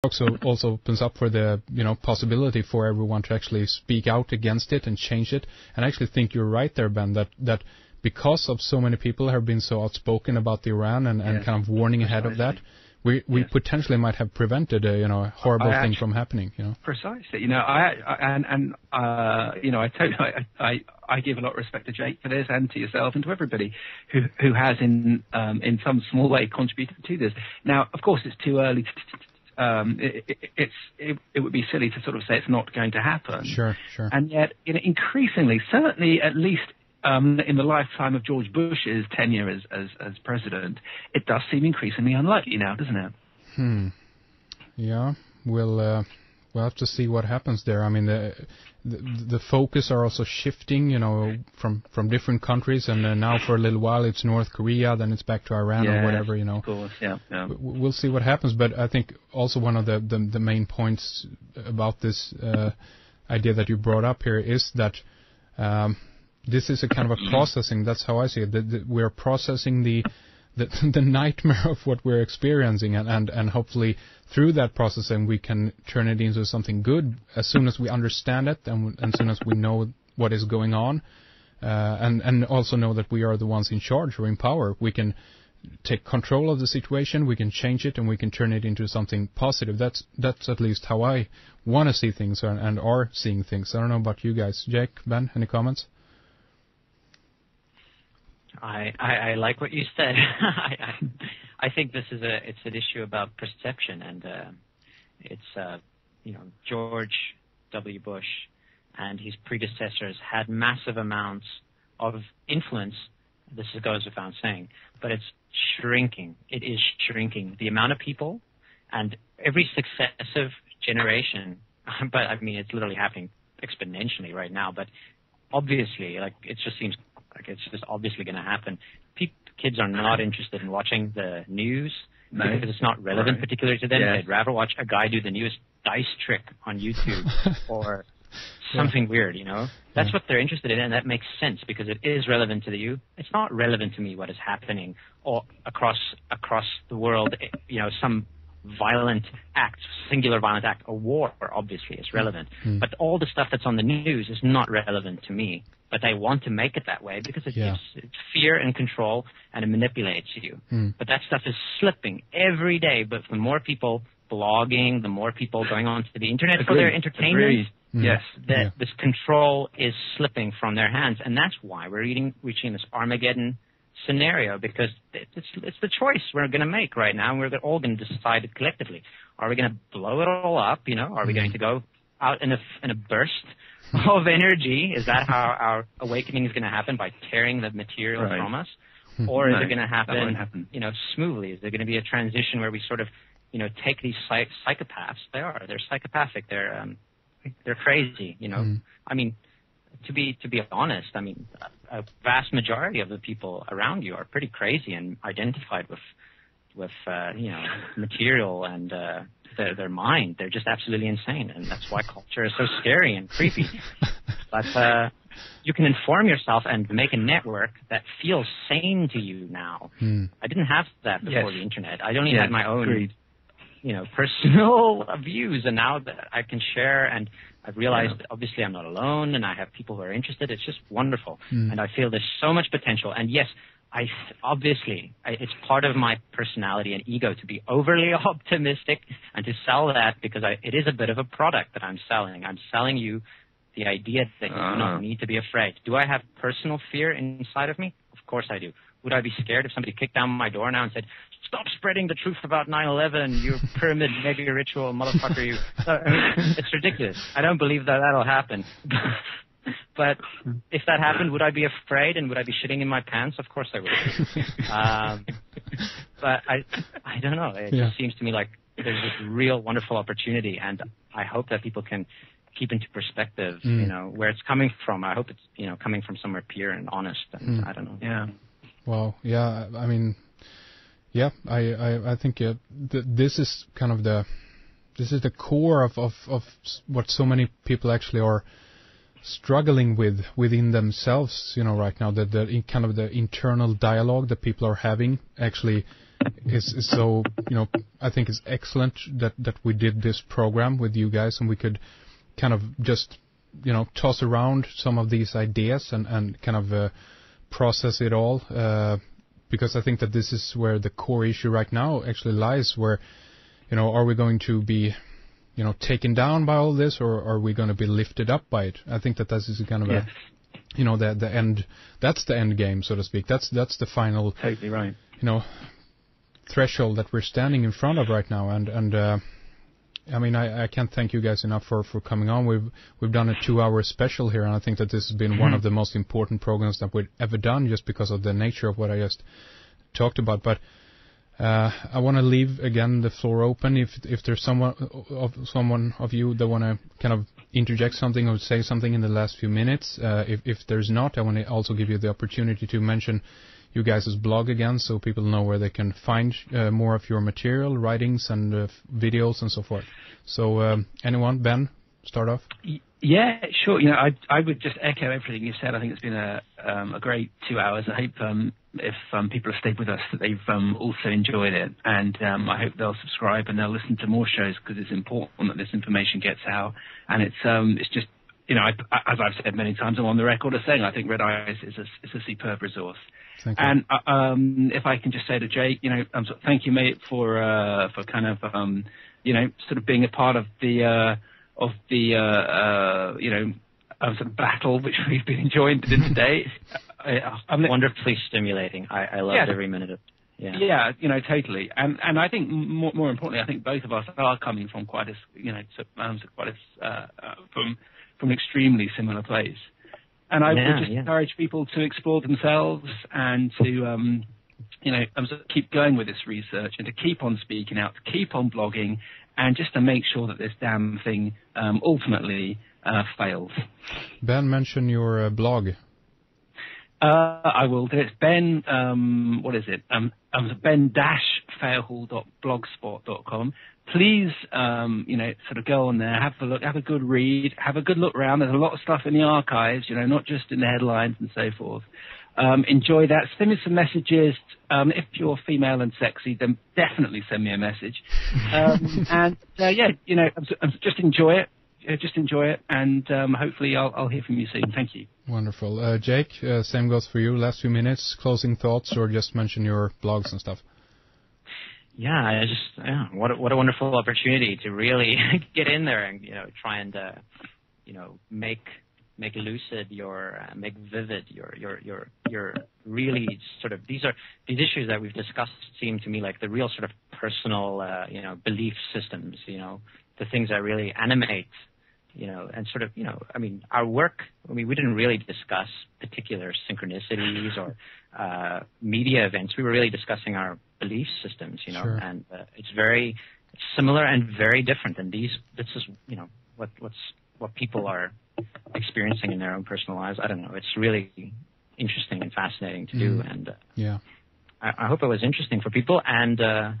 also opens up for the possibility for everyone to actually speak out against it and change it. And I actually think you're right there, Ben, that because of so many people have been so outspoken about Iran and kind of warning ahead of that, we potentially might have prevented a horrible thing from happening. Precisely. I give a lot of respect to Jake for this, and to yourself, and to everybody who has in some small way contributed to this. Now, of course, it's too early it would be silly to sort of say it's not going to happen. Sure. And yet, increasingly, certainly at least in the lifetime of George Bush's tenure as president, it does seem increasingly unlikely now, doesn't it? Yeah, we'll have to see what happens there. I mean, the focus are also shifting, from different countries, and now for a little while it's North Korea, then it's back to Iran or whatever, Of course, yeah. We'll see what happens, but I think also one of the main points about this idea that you brought up here is that this is a kind of a processing. That's how I see it. That we're processing the nightmare of what we're experiencing, and hopefully through that processing we can turn it into something good as soon as we understand it and as soon as we know what is going on, and also know that we are the ones in charge or in power. We can take control of the situation, we can change it, and we can turn it into something positive. That's at least how I want to see things and are seeing things. I don't know about you guys. Jake, Ben, any comments? I like what you said. I think this is it's an issue about perception, and it's George W. Bush and his predecessors had massive amounts of influence. This goes without saying, but it's shrinking. It is shrinking. The amount of people, and every successive generation. But I mean, it's literally happening exponentially right now. But obviously, it just seems like it's just obviously going to happen. Kids are not interested in watching the news because it's not relevant particularly to them. They'd rather watch a guy do the newest dice trick on YouTube or something weird, That's what they're interested in, and that makes sense because it is relevant to you. It's not relevant to me what is happening or across the world, some violent act, singular violent act, a war obviously is relevant. But all the stuff that's on the news is not relevant to me. But they want to make it that way because it's fear and control, and it manipulates you. But that stuff is slipping every day. But the more people blogging, the more people going onto the internet for their entertainment, this control is slipping from their hands. And that's why we're reaching this Armageddon scenario, because it's the choice we're going to make right now, and we're all going to decide it collectively. Are we going to blow it all up? Are we going to go out in a burst of energy? Is that how our awakening is going to happen, by tearing the material from us? Or is it going to happen, smoothly? Is there going to be a transition where we sort of, take these psychopaths? They're psychopathic. They're crazy, I mean, to be honest, I mean, a vast majority of the people around you are pretty crazy and identified with material and their mind. They're just absolutely insane, and that's why culture is so scary and creepy. But you can inform yourself and make a network that feels sane to you now. I didn't have that before the internet. I only had my own, personal views, and now that I can share, and I've realized that obviously I'm not alone, and I have people who are interested. It's just wonderful, and I feel there's so much potential. And yes, it's part of my personality and ego to be overly optimistic and to sell that, because it is a bit of a product that I'm selling. I'm selling you the idea that you do not need to be afraid. Do I have personal fear inside of me? Of course I do. Would I be scared if somebody kicked down my door now and said, "Stop spreading the truth about 9/11, you pyramid mega ritual motherfucker, you"? It's ridiculous. I don't believe that'll happen. But if that happened, would I be afraid, and would I be shitting in my pants? Of course I would. But I don't know. It just seems to me like there's this real wonderful opportunity, and I hope that people can keep into perspective, where it's coming from. I hope it's, coming from somewhere pure and honest. And I don't know. Yeah. Well, yeah. I mean, I think this is kind of this is the core of what so many people actually are struggling within themselves, right now, the kind of the internal dialogue that people are having, actually is so, I think it's excellent that we did this program with you guys, and we could kind of just, toss around some of these ideas and kind of process it all, because I think that this is where the core issue right now actually lies, where, are we going to be, taken down by all this, or are we going to be lifted up by it? I think that this is kind of the end, that's the end game, so to speak. That's the final, totally right, threshold that we're standing in front of right now. And I mean, I can't thank you guys enough for coming on. We've done a 2-hour special here, and I think that this has been one of the most important programs that we've ever done, just because of the nature of what I just talked about. But I want to leave again the floor open. If there's someone of you that want to kind of interject something or say something in the last few minutes. If there's not, I want to also give you the opportunity to mention you guys' blog again, so people know where they can find more of your material, writings, and videos and so forth. So anyone, Ben, start off. Yeah, sure. I would just echo everything you said. I think it's been a great 2 hours. I hope if people have stayed with us that they've also enjoyed it, and I hope they'll subscribe and they'll listen to more shows, because it's important that this information gets out. And it's just, as I've said many times, I'm on the record of saying I think Red Ice is a superb resource. Thank you. And if I can just say to Jake, thank you, mate, for kind of sort of being a part of the sort of battle which we've been enjoying today. Wonderfully stimulating. I loved every minute of it. Yeah, totally. And I think more importantly, I think both of us are coming from quite a from an extremely similar place. And I would just encourage people to explore themselves and to keep going with this research, and to keep on speaking out, to keep on blogging, and just to make sure that this damn thing ultimately fails. Ben, mention your blog. I will do it. Ben, what is it? ben-fairhall.blogspot.com. Please, sort of go on there, have a look, have a good read, have a good look around. There's a lot of stuff in the archives, not just in the headlines and so forth. Enjoy that. Send me some messages. If you're female and sexy, then definitely send me a message. Just enjoy it. Just enjoy it, and hopefully I'll hear from you soon. Thank you. Wonderful. Jake, same goes for you. Last few minutes, closing thoughts, or just mention your blogs and stuff. Yeah, what a wonderful opportunity to really get in there and try and make lucid make vivid your really sort of these issues that we've discussed seem to me like the real sort of personal belief systems, the things that really animate and sort of our work. We didn't really discuss particular synchronicities or media events. We were really discussing our belief systems, Sure. And it's very similar and very different. And this is what people are experiencing in their own personal lives. I don't know. It's really interesting and fascinating to do. And I hope it was interesting for people. And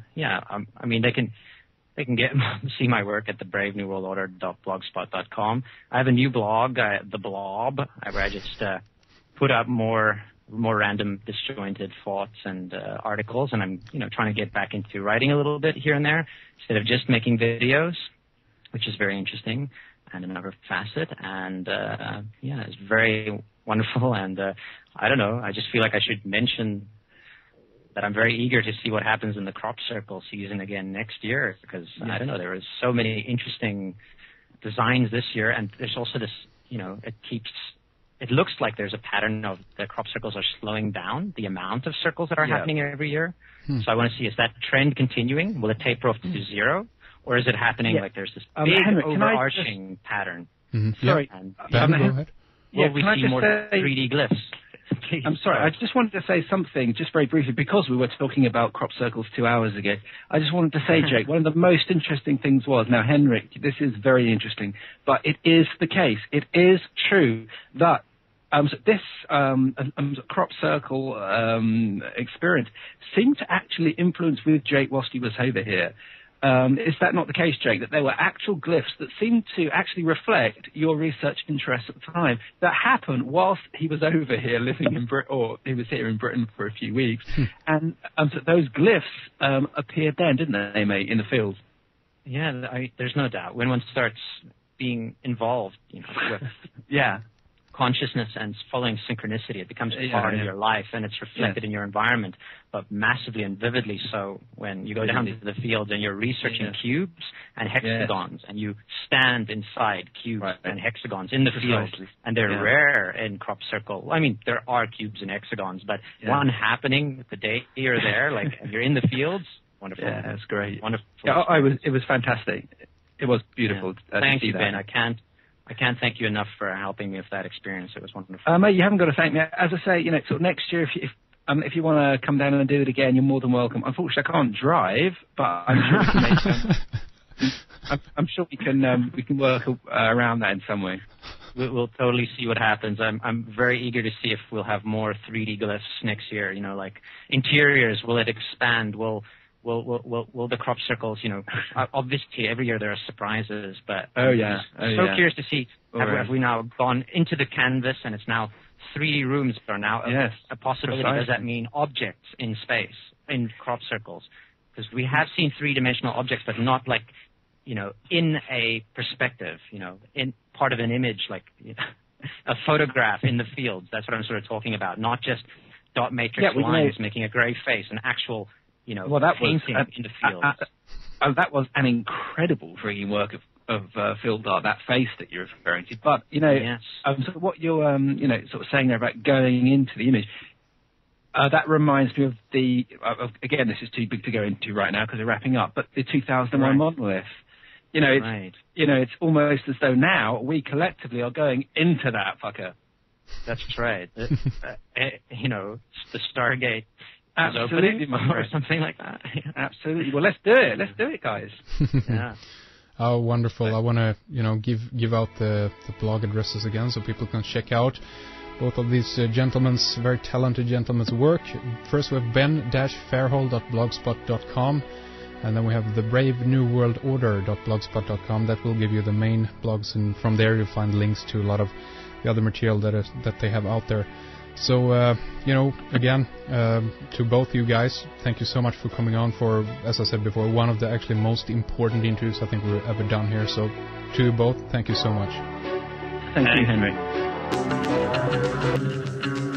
they can see my work at thebravenewworldorder.blogspot.com. I have a new blog, The Blob, where I just put up more random disjointed thoughts and articles, and I'm trying to get back into writing a little bit here and there instead of just making videos, which is very interesting and another facet. And it's very wonderful. And I don't know, I just feel like I should mention that I'm very eager to see what happens in the crop circle season again next year, because I don't know, there is so many interesting designs this year, and there's also this, it looks like there's a pattern of the crop circles are slowing down, the amount of circles that are happening every year. So I want to see, is that trend continuing? Will it taper off to zero? Or is it happening like there's this big Henrik, overarching pattern? Sorry. And, go ahead. Will we see more 3D glyphs? Please. I'm sorry, I just wanted to say something, just very briefly, because we were talking about crop circles 2 hours ago. I just wanted to say, Jake, one of the most interesting things was, now, Henrik, this is very interesting, but it is the case. It is true that this crop circle experience seemed to actually influence with Jake whilst he was over here. is that not the case, Jake, that there were actual glyphs that seemed to actually reflect your research interests at the time that happened whilst he was over here living in Britain, or he was here in Britain for a few weeks, and so those glyphs appeared then, didn't they, mate, in the fields? Yeah, there's no doubt. When one starts being involved, with consciousness and following synchronicity, it becomes part of your life, and it's reflected in your environment, but massively and vividly so when you go down to the fields and you're researching cubes and hexagons, and you stand inside cubes and hexagons in the field, and they're rare in crop circle. I mean, there are cubes and hexagons, but one happening the day you're there, like you're in the fields. Wonderful. Yeah, that's great. Wonderful. Yeah, it was fantastic. It was beautiful. Thank you, Ben. I can't thank you enough for helping me with that experience. It was wonderful. Mate, you haven't got to thank me. As I say, sort of next year, if you want to come down and do it again, you're more than welcome. Unfortunately, I can't drive, but I'm sure we can make I'm sure we can work around that in some way. We'll totally see what happens. I'm very eager to see if we'll have more 3D glyphs next year. Like interiors, will it expand? Will the crop circles, obviously every year there are surprises, but curious to see, have we now gone into the canvas and it's now 3D rooms are now a possibility? Precisely. Does that mean objects in space, in crop circles? Because we have seen three-dimensional objects, but not like, in a perspective, in part of an image, like a photograph in the fields. That's what I'm sort of talking about, not just dot matrix lines making a gray face, an actual painting in the fields. That was an incredible freaking work of field art, that face that you're referring to. But, so what you're, sort of saying there about going into the image, that reminds me of again, this is too big to go into right now because we're wrapping up, but the 2001 monolith. It's almost as though now we collectively are going into that fucker. That's right. The Stargate. Absolutely, or something like that. Absolutely. Well, let's do it. Let's do it, guys. Yeah. Oh, wonderful. I want to, give out the blog addresses again so people can check out both of these gentlemen's, very talented gentlemen's work. First we have ben-fairhole.blogspot.com, and then we have the Brave New World Order.blogspot.com. That will give you the main blogs, and from there you'll find links to a lot of the other material that they have out there. So, again, to both you guys, thank you so much for coming on for, as I said before, one of the actually most important interviews I think we've ever done here. So, to you both, thank you so much. Thank you, Henry.